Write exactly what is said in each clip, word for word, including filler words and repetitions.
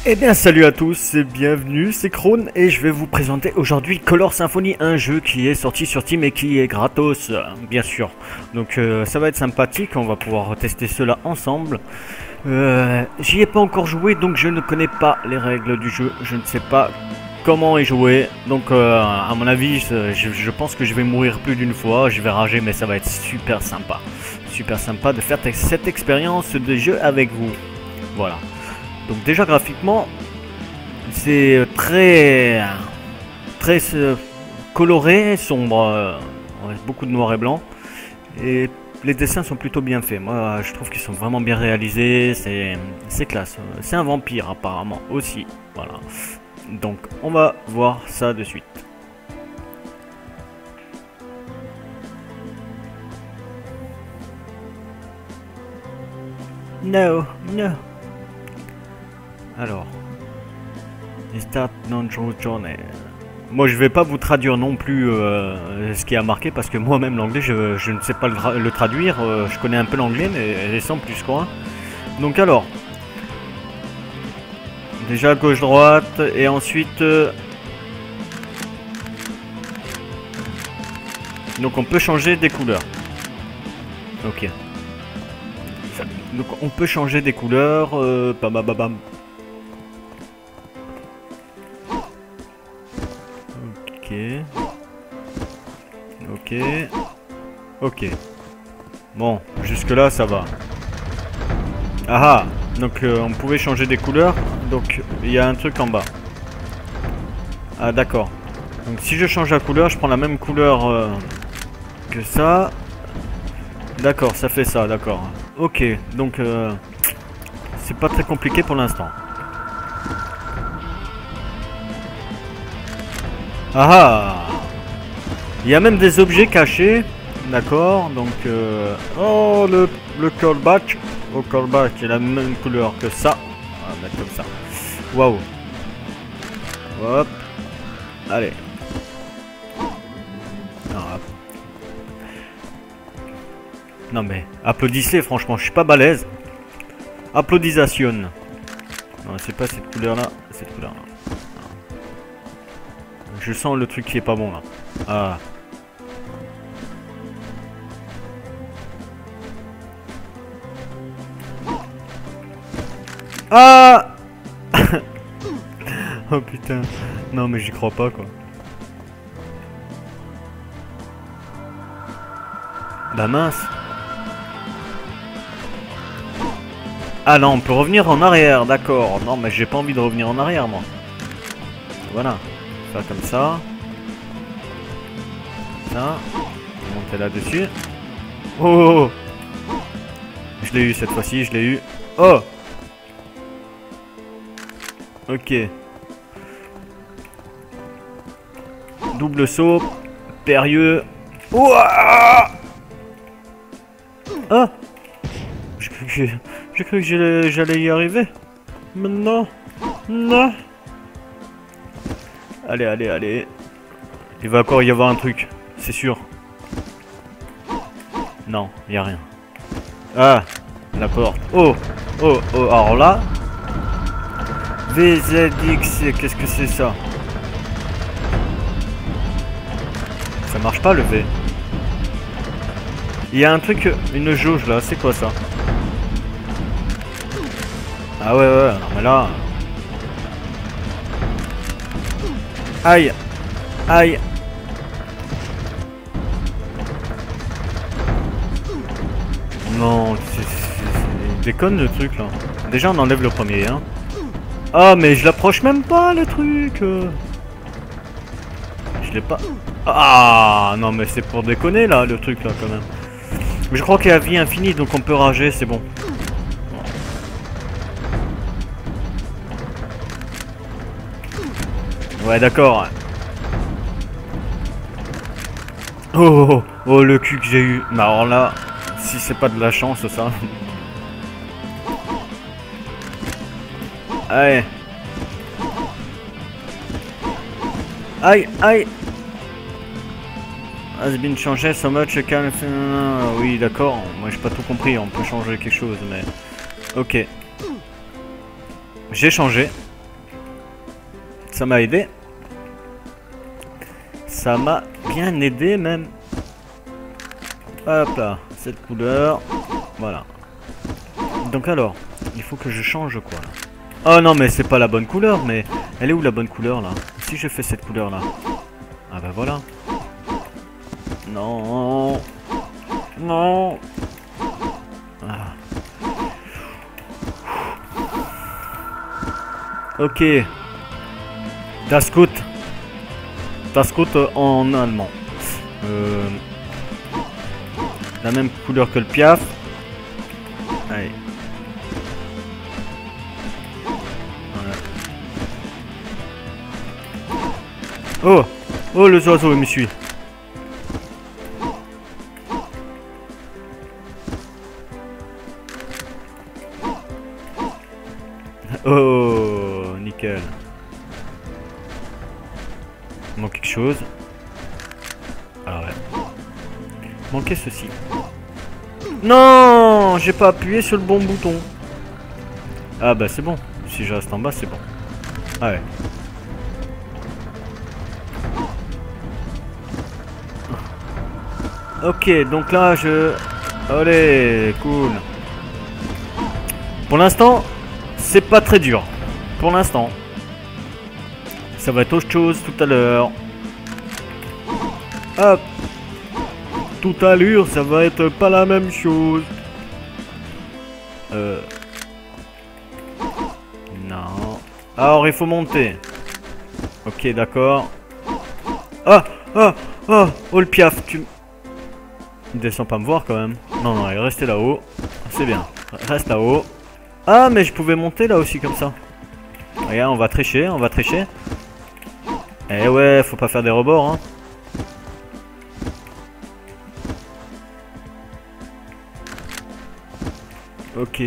Eh bien salut à tous et bienvenue, c'est Krone et je vais vous présenter aujourd'hui Color Symphony, un jeu qui est sorti sur Steam et qui est gratos, bien sûr. Donc euh, ça va être sympathique, on va pouvoir tester cela ensemble. Euh, J'y ai pas encore joué donc je ne connais pas les règles du jeu, je ne sais pas comment y jouer. Donc euh, à mon avis je, je pense que je vais mourir plus d'une fois, je vais rager mais ça va être super sympa. Super sympa de faire cette expérience de jeu avec vous, voilà. Donc déjà graphiquement, c'est très très euh, coloré, sombre, euh, beaucoup de noir et blanc, et les dessins sont plutôt bien faits. Moi, je trouve qu'ils sont vraiment bien réalisés. C'est classe. C'est un vampire apparemment aussi. Voilà. Donc on va voir ça de suite. No, no. Alors, Start Non-Journey Journey. Moi, je vais pas vous traduire non plus euh, ce qui a marqué parce que moi-même l'anglais, je, je ne sais pas le, le traduire. Euh, je connais un peu l'anglais, mais sans plus quoi. Donc alors, déjà gauche-droite et ensuite. Euh, donc on peut changer des couleurs. Ok. Donc on peut changer des couleurs. Euh, bam, bam, bam, bam. Ok. Ok. Ok. Bon, jusque là ça va. Ah ah. Donc euh, on pouvait changer des couleurs. Donc il y a un truc en bas. Ah d'accord. Donc si je change la couleur, je prends la même couleur euh, que ça. D'accord, ça fait ça, d'accord. Ok, donc euh, c'est pas très compliqué pour l'instant. Ah ah. Il y a même des objets cachés. D'accord, donc... Euh... Oh, le, le callback. Oh, callback, il a la même couleur que ça. On va mettre comme ça. Waouh. Hop. Allez. Ah. Non mais, applaudissez, franchement, je suis pas balèze. Applaudisation. Non, c'est pas cette couleur-là, cette couleur-là. Je sens le truc qui est pas bon là. Ah. Ah. Oh putain. Non mais j'y crois pas quoi. Bah mince. Ah non, on peut revenir en arrière, d'accord. Non mais j'ai pas envie de revenir en arrière moi. Voilà. Faire comme ça. Ça. Monter là-dessus. Oh, je l'ai eu cette fois-ci, je l'ai eu. Oh. Ok. Double saut. Périlleux. Ouah. Ah. J'ai cru que j'ai cru que j'allais y arriver. Mais non. Non. Allez, allez, allez. Il va encore y avoir un truc, c'est sûr. Non, il n'y a rien. Ah, la porte. Oh, oh, oh, alors là. V Z X, qu'est-ce que c'est ça? Ça marche pas le V. Il y a un truc, une jauge là, c'est quoi ça? Ah ouais, ouais, non mais là... Aïe. Aïe. Non, c'est déconne le truc là. Déjà on enlève le premier hein. Ah mais je l'approche même pas le truc. Je l'ai pas. Ah non mais c'est pour déconner là le truc là quand même. Mais je crois qu'il y a vie infinie donc on peut rager, c'est bon. Ouais d'accord. Oh, oh, oh, oh le cul que j'ai eu. Mais alors là, si c'est pas de la chance ça. Allez. Aïe, aïe. Has been changé so much can... Oui d'accord, moi j'ai pas tout compris, on peut changer quelque chose mais... Ok. J'ai changé. Ça m'a aidé. Ça m'a bien aidé même. Hop là, cette couleur. Voilà. Donc alors, il faut que je change quoi là. Oh non mais c'est pas la bonne couleur, mais elle est où la bonne couleur là? Si je fais cette couleur là. Ah bah voilà. Non. Non. Ah. Ok. Das gut. Das gut en allemand. Euh, la même couleur que le Piaf. Allez. Voilà. Oh. Oh les oiseaux il me suit. Oh, nickel. Il manque quelque chose. Ah ouais. Manquait ceci. Non, j'ai pas appuyé sur le bon bouton. Ah bah c'est bon. Si je reste en bas, c'est bon. Ah ouais. Ok, donc là je... Allez, cool. Pour l'instant, c'est pas très dur. Pour l'instant. Ça va être autre chose tout à l'heure. Hop. Tout à l'heure, ça va être pas la même chose. Euh... Non. Alors, il faut monter. Ok, d'accord. Ah, ah, ah, oh le Piaf, tu... Il descend pas me voir quand même. Non, non, il est resté là-haut. C'est bien. Reste là-haut. Ah, mais je pouvais monter là aussi comme ça. Regarde, on va tricher, on va tricher. Eh ouais, faut pas faire des rebords, hein. Ok.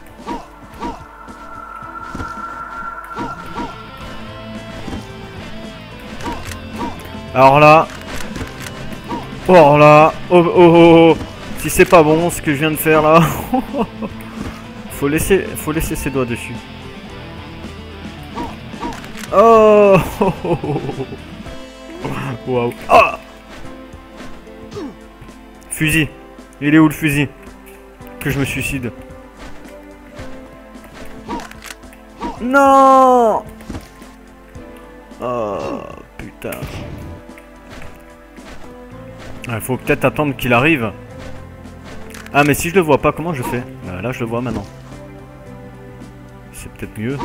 Alors là... Oh là... Oh, oh, oh, oh. Si c'est pas bon ce que je viens de faire là... Faut laisser, faut laisser ses doigts dessus. Oh, waouh. Ah, fusil. Il est où le fusil? Que je me suicide. Non. Oh putain. Il faut peut-être attendre qu'il arrive. Ah mais si je le vois pas, comment je fais? euh, Là je le vois maintenant. C'est peut-être mieux.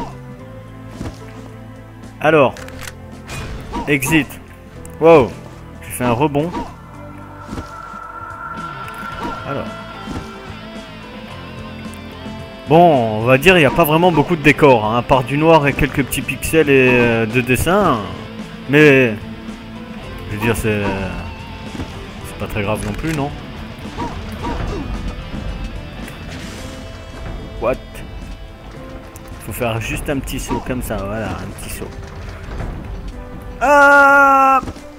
Alors. Exit. Wow. J'ai fait un rebond. Alors. Bon, on va dire il n'y a pas vraiment beaucoup de décors, hein, à part du noir et quelques petits pixels et euh, de dessin. Mais... Je veux dire, c'est... C'est pas très grave non plus, non? What? Faut faire juste un petit saut comme ça, voilà, un petit saut. Ah!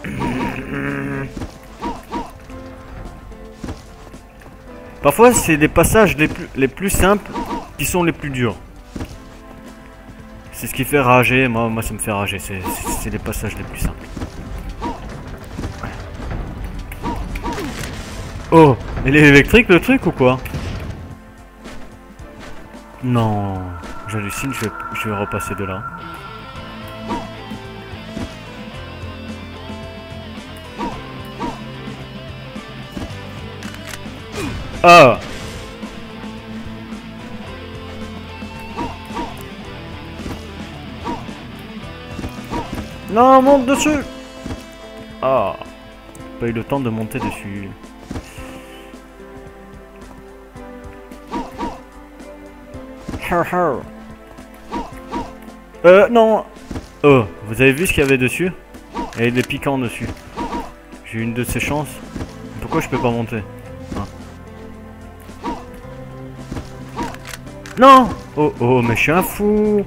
Parfois, c'est les passages les plus, les plus simples qui sont les plus durs. C'est ce qui fait rager. Moi, moi ça me fait rager. C'est les passages les plus simples. Oh, il est électrique le truc ou quoi? Non, j'hallucine, je vais, je vais repasser de là. Ah! Non, monte dessus! Ah! Pas eu le temps de monter dessus. Euh, non! Oh, vous avez vu ce qu'il y avait dessus? Et il est piquant dessus. J'ai une de ces chances. Pourquoi je peux pas monter? Ah. Non! Oh, oh, mais je suis un fou!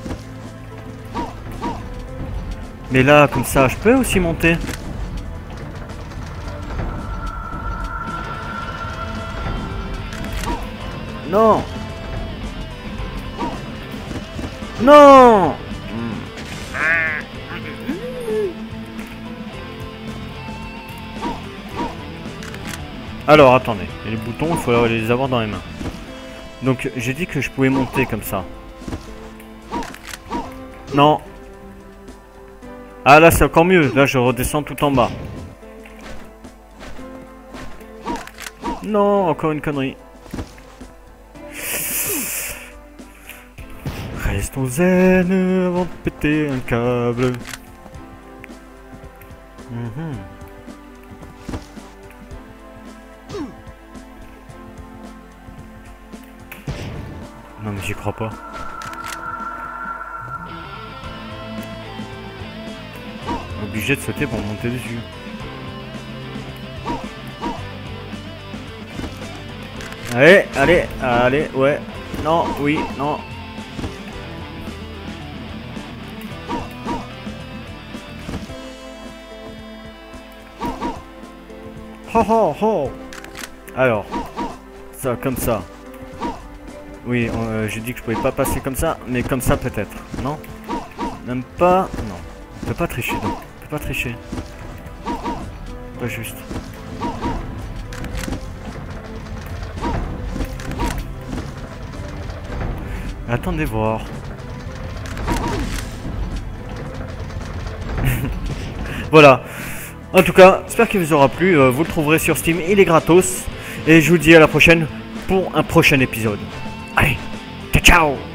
Mais là, comme ça, je peux aussi monter. Non! Non! Alors, attendez. Les boutons, il faut les avoir dans les mains. Donc, j'ai dit que je pouvais monter comme ça. Non. Ah, là, c'est encore mieux. Là, je redescends tout en bas. Non, encore une connerie. Restons zen avant de péter un câble. Mmh. Non mais j'y crois pas. Obligé de sauter pour monter dessus. Allez, allez, allez, ouais. Non, oui, non. Oh oh oh. Alors, ça comme ça. Oui, euh, j'ai dit que je pouvais pas passer comme ça, mais comme ça peut-être. Non? Même pas. Non. On peut pas tricher, non. On peut pas tricher. Pas juste. Attendez voir. Voilà. En tout cas, j'espère qu'il vous aura plu. Euh, vous le trouverez sur Steam, il est gratos. Et je vous dis à la prochaine pour un prochain épisode. Allez, ciao ciao.